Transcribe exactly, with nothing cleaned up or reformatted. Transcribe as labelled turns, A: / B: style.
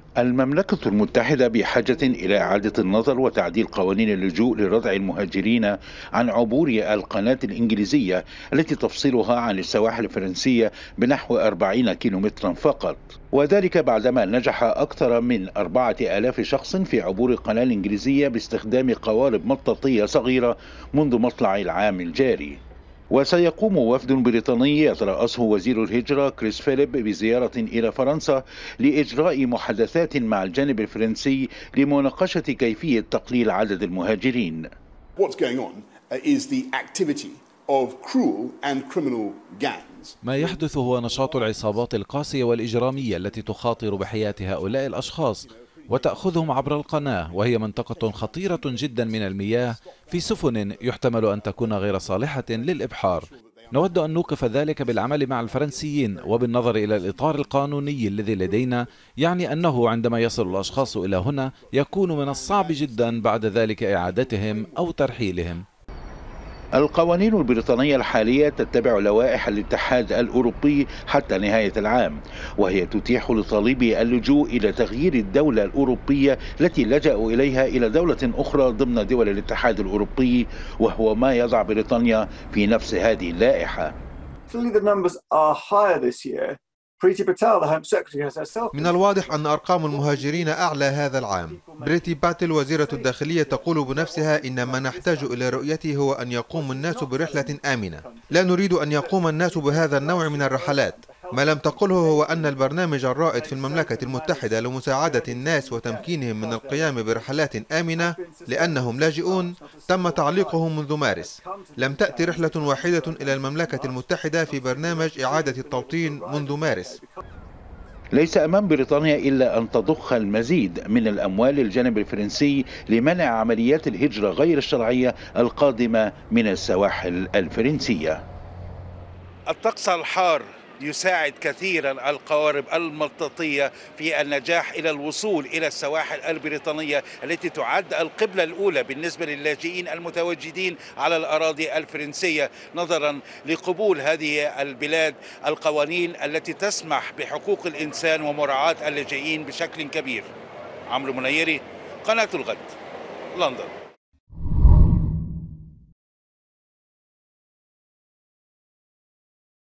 A: المملكة المتحدة بحاجة إلى إعادة النظر وتعديل قوانين اللجوء لردع المهاجرين عن عبور القناة الإنجليزية التي تفصلها عن السواحل الفرنسية بنحو أربعين كيلومترا فقط، وذلك بعدما نجح أكثر من أربعة آلاف شخص في عبور القناة الإنجليزية باستخدام قوارب مطاطية صغيرة منذ مطلع العام الجاري. وسيقوم وفد بريطاني يترأسه وزير الهجرة كريس فيليب بزيارة إلى فرنسا لإجراء محادثات مع الجانب الفرنسي لمناقشة كيفية تقليل عدد المهاجرين.
B: What's going on is the activity of cruel and criminal gangs.
C: ما يحدث هو نشاط العصابات القاسية والإجرامية التي تخاطر بحياة هؤلاء الأشخاص وتأخذهم عبر القناة، وهي منطقة خطيرة جدا من المياه في سفن يحتمل أن تكون غير صالحة للإبحار. نود أن نوقف ذلك بالعمل مع الفرنسيين وبالنظر إلى الإطار القانوني الذي لدينا، يعني أنه عندما يصل الأشخاص إلى هنا يكون من الصعب جدا بعد ذلك إعادتهم أو ترحيلهم.
A: القوانين البريطانية الحالية تتبع لوائح الاتحاد الأوروبي حتى نهاية العام، وهي تتيح لطالبي اللجوء إلى تغيير الدولة الأوروبية التي لجأوا إليها إلى دولة أخرى ضمن دول الاتحاد الأوروبي، وهو ما يضع بريطانيا في نفس هذه اللائحة.
D: من الواضح أن أرقام المهاجرين أعلى هذا العام. بريتي باتل وزيرة الداخلية تقول بنفسها إن ما نحتاج إلى رؤيته هو أن يقوم الناس برحلة آمنة. لا نريد أن يقوم الناس بهذا النوع من الرحلات. ما لم تقله هو أن البرنامج الرائد في المملكة المتحدة لمساعدة الناس وتمكينهم من القيام برحلات آمنة لأنهم لاجئون تم تعليقه منذ مارس. لم تأتي رحلة واحدة إلى المملكة المتحدة في برنامج إعادة التوطين منذ مارس.
A: ليس أمام بريطانيا إلا أن تضخ المزيد من الأموال للجانب الفرنسي لمنع عمليات الهجرة غير الشرعية القادمة من السواحل الفرنسية.
E: الطقس الحار يساعد كثيرا القوارب المطاطية في النجاح إلى الوصول إلى السواحل البريطانية التي تعد القبلة الأولى بالنسبة للاجئين المتواجدين على الأراضي الفرنسية، نظرا لقبول هذه البلاد القوانين التي تسمح بحقوق الإنسان ومراعاة اللاجئين بشكل كبير. عمرو منيري، قناة الغد، لندن.